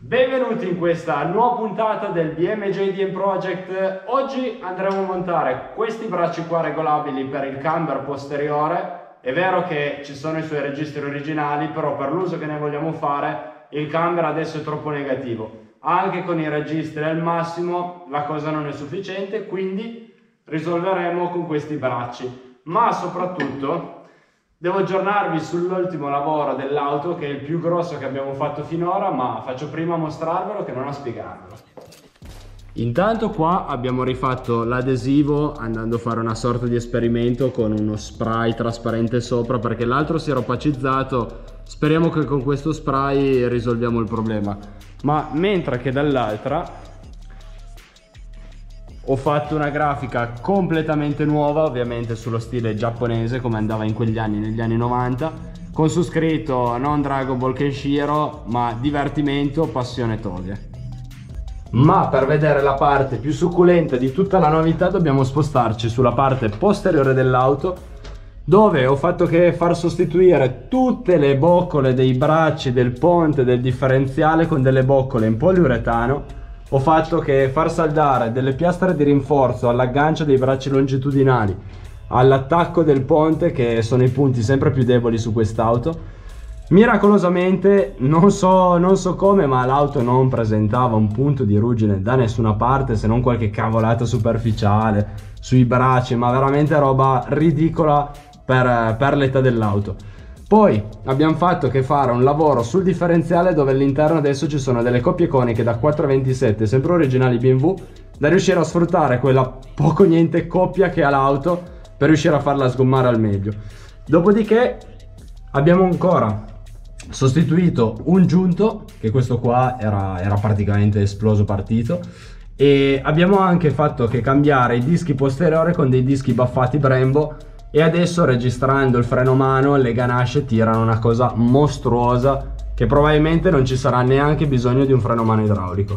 Benvenuti in questa nuova puntata del BMJDM Project. Oggi andremo a montare questi bracci qua regolabili per il camber posteriore. È vero che ci sono i suoi registri originali, però per l'uso che ne vogliamo fare il camber adesso è troppo negativo. Anche con i registri al massimo la cosa non è sufficiente, quindi risolveremo con questi bracci. Ma soprattutto devo aggiornarvi sull'ultimo lavoro dell'auto, che è il più grosso che abbiamo fatto finora, ma faccio prima mostrarvelo che non a spiegarvelo. Intanto qua abbiamo rifatto l'adesivo andando a fare una sorta di esperimento con uno spray trasparente sopra, perché l'altro si era opacizzato. Speriamo che con questo spray risolviamo il problema. Ma mentre che dall'altra ho fatto una grafica completamente nuova, ovviamente sullo stile giapponese come andava in quegli anni, negli anni 90, con su scritto non Dragon Ball Kenshiro ma divertimento, passione toghe. Ma per vedere la parte più succulenta di tutta la novità dobbiamo spostarci sulla parte posteriore dell'auto, dove ho fatto che far sostituire tutte le boccole dei bracci, del ponte, del differenziale con delle boccole in poliuretano. Ho fatto che far saldare delle piastre di rinforzo all'aggancio dei bracci longitudinali, all'attacco del ponte, che sono i punti sempre più deboli su quest'auto. Miracolosamente, non so come, ma l'auto non presentava un punto di ruggine da nessuna parte, se non qualche cavolata superficiale sui bracci, ma veramente roba ridicola per l'età dell'auto. Poi abbiamo fatto che fare un lavoro sul differenziale, dove all'interno adesso ci sono delle coppie coniche da 427 sempre originali BMW, da riuscire a sfruttare quella poco niente coppia che ha l'auto per riuscire a farla sgommare al meglio. Dopodiché abbiamo ancora sostituito un giunto, che questo qua era praticamente esploso, partito, e abbiamo anche fatto che cambiare i dischi posteriori con dei dischi baffati Brembo. E adesso, registrando il freno mano, le ganasce tirano una cosa mostruosa, che probabilmente non ci sarà neanche bisogno di un freno mano idraulico.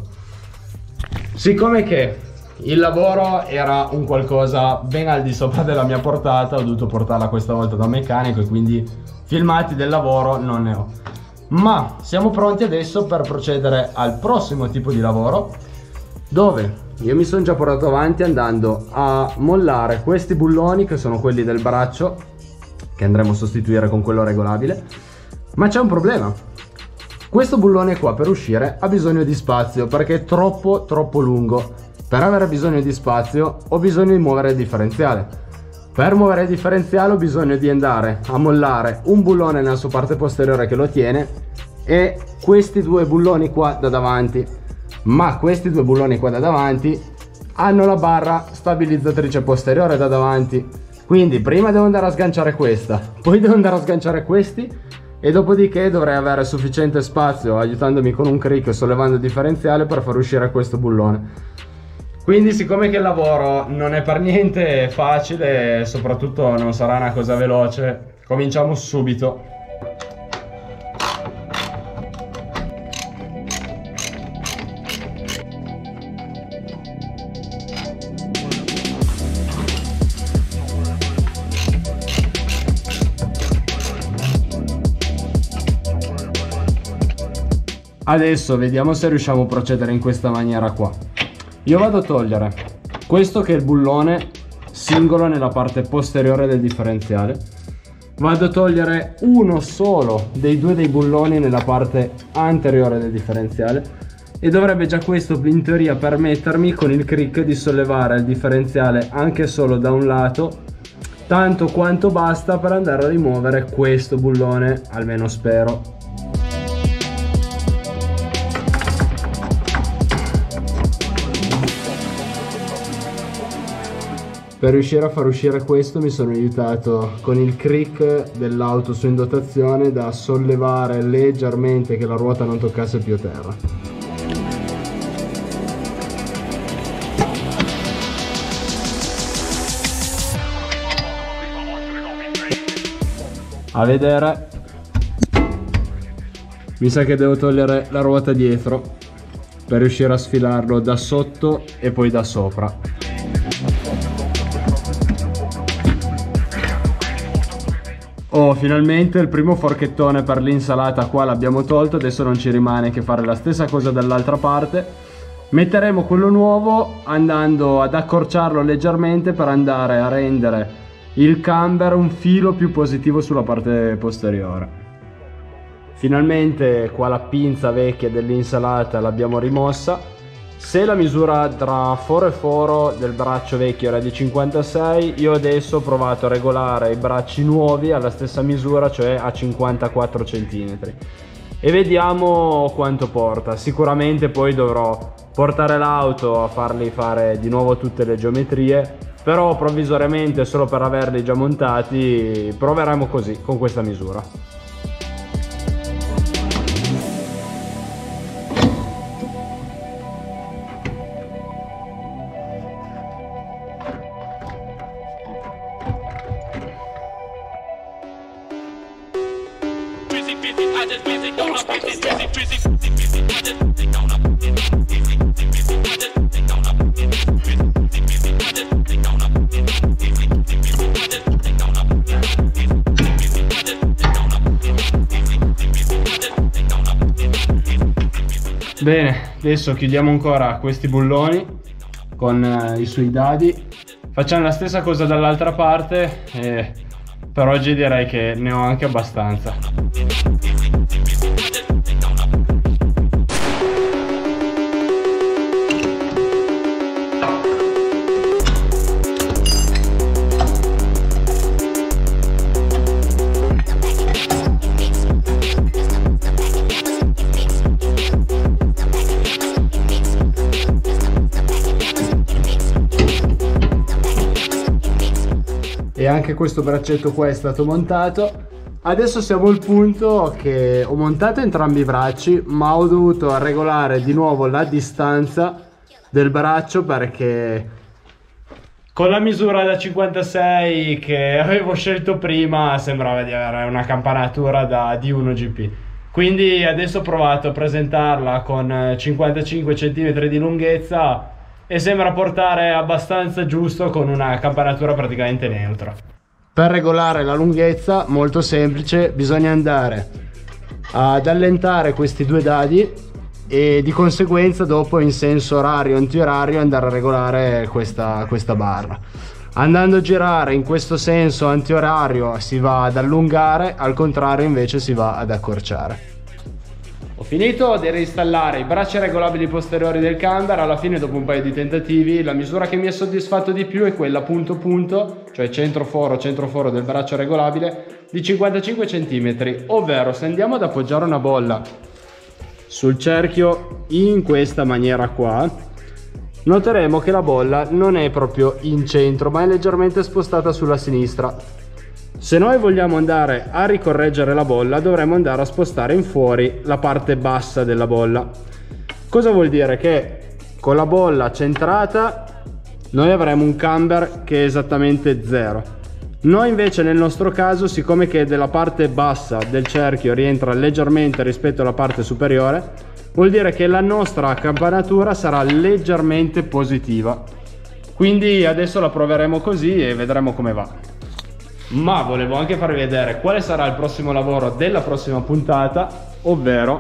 Siccome che il lavoro era un qualcosa ben al di sopra della mia portata, ho dovuto portarla questa volta da un meccanico e quindi filmati del lavoro non ne ho. Ma siamo pronti adesso per procedere al prossimo tipo di lavoro, dove io mi sono già portato avanti andando a mollare questi bulloni, che sono quelli del braccio, che andremo a sostituire con quello regolabile. Ma c'è un problema: questo bullone qua per uscire ha bisogno di spazio, perché è troppo lungo. Per avere bisogno di spazio ho bisogno di muovere il differenziale. Per muovere il differenziale ho bisogno di andare a mollare un bullone nella sua parte posteriore che lo tiene, e questi due bulloni qua da davanti. Ma questi due bulloni qua da davanti hanno la barra stabilizzatrice posteriore da davanti, quindi prima devo andare a sganciare questa, poi devo andare a sganciare questi, e dopodiché dovrei avere sufficiente spazio, aiutandomi con un crick e sollevando il differenziale, per far uscire questo bullone. Quindi, siccome che il lavoro non è per niente facile e soprattutto non sarà una cosa veloce, cominciamo subito. Adesso vediamo se riusciamo a procedere in questa maniera qua. Io vado a togliere questo, che è il bullone singolo nella parte posteriore del differenziale. Vado a togliere uno solo dei due dei bulloni nella parte anteriore del differenziale, e dovrebbe già questo in teoria permettermi con il crick di sollevare il differenziale anche solo da un lato, tanto quanto basta per andare a rimuovere questo bullone, almeno spero. Per riuscire a far uscire questo mi sono aiutato con il crick dell'auto su in dotazione, da sollevare leggermente che la ruota non toccasse più terra. A vedere, mi sa che devo togliere la ruota dietro per riuscire a sfilarlo da sotto e poi da sopra. Oh, finalmente il primo forchettone per l'insalata qua l'abbiamo tolto, adesso non ci rimane che fare la stessa cosa dall'altra parte. Metteremo quello nuovo andando ad accorciarlo leggermente per andare a rendere il camber un filo più positivo sulla parte posteriore. Finalmente qua la pinza vecchia dell'insalata l'abbiamo rimossa. Se la misura tra foro e foro del braccio vecchio era di 56, io adesso ho provato a regolare i bracci nuovi alla stessa misura, cioè a 54 cm. E vediamo quanto porta. Sicuramente poi dovrò portare l'auto a farli fare di nuovo tutte le geometrie, però provvisoriamente, solo per averli già montati, proveremo così, con questa misura. Bene, adesso chiudiamo ancora questi bulloni con i suoi dadi. Facciamo la stessa cosa dall'altra parte e per oggi direi che ne ho anche abbastanza. E anche questo braccetto qua è stato montato. Adesso siamo al punto che ho montato entrambi i bracci, ma ho dovuto regolare di nuovo la distanza del braccio perché con la misura da 56 che avevo scelto prima sembrava di avere una campanatura di 1GP. Quindi adesso ho provato a presentarla con 55 cm di lunghezza e sembra portare abbastanza giusto con una campanatura praticamente neutra. Per regolare la lunghezza, molto semplice, bisogna andare ad allentare questi due dadi e di conseguenza dopo in senso orario antiorario andare a regolare questa barra. Andando a girare in questo senso antiorario si va ad allungare, al contrario invece si va ad accorciare. Ho finito di reinstallare i bracci regolabili posteriori del camber. Alla fine, dopo un paio di tentativi, la misura che mi ha soddisfatto di più è quella punto punto, cioè centroforo del braccio regolabile, di 55 cm, ovvero se andiamo ad appoggiare una bolla sul cerchio in questa maniera qua, noteremo che la bolla non è proprio in centro ma è leggermente spostata sulla sinistra. Se noi vogliamo andare a ricorreggere la bolla dovremo andare a spostare in fuori la parte bassa della bolla. Cosa vuol dire? Che con la bolla centrata noi avremo un camber che è esattamente 0. Noi invece nel nostro caso, siccome che della parte bassa del cerchio rientra leggermente rispetto alla parte superiore, vuol dire che la nostra campanatura sarà leggermente positiva. Quindi adesso la proveremo così e vedremo come va. Ma volevo anche farvi vedere quale sarà il prossimo lavoro della prossima puntata, ovvero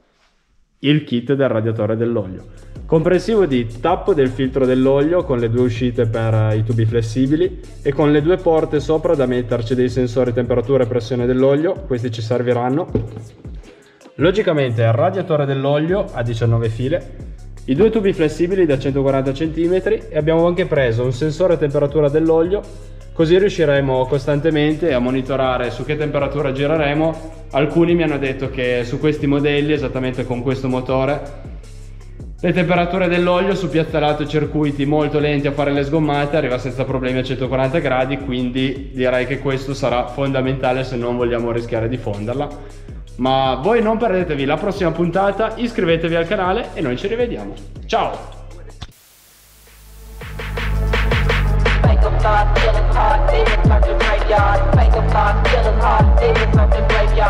il kit del radiatore dell'olio, comprensivo di tappo del filtro dell'olio con le due uscite per i tubi flessibili e con le due porte sopra da metterci dei sensori temperatura e pressione dell'olio. Questi ci serviranno. Logicamente il radiatore dell'olio a 19 file, i due tubi flessibili da 140 cm e abbiamo anche preso un sensore temperatura dell'olio, così riusciremo costantemente a monitorare su che temperatura gireremo. Alcuni mi hanno detto che su questi modelli, esattamente con questo motore, le temperature dell'olio su piazzalato e circuiti molto lenti a fare le sgommate arriva senza problemi a 140 gradi, quindi direi che questo sarà fondamentale se non vogliamo rischiare di fonderla. Ma voi non perdetevi la prossima puntata, iscrivetevi al canale e noi ci rivediamo. Ciao! Feeling hard, feeling hard, feeling hard, feeling hard,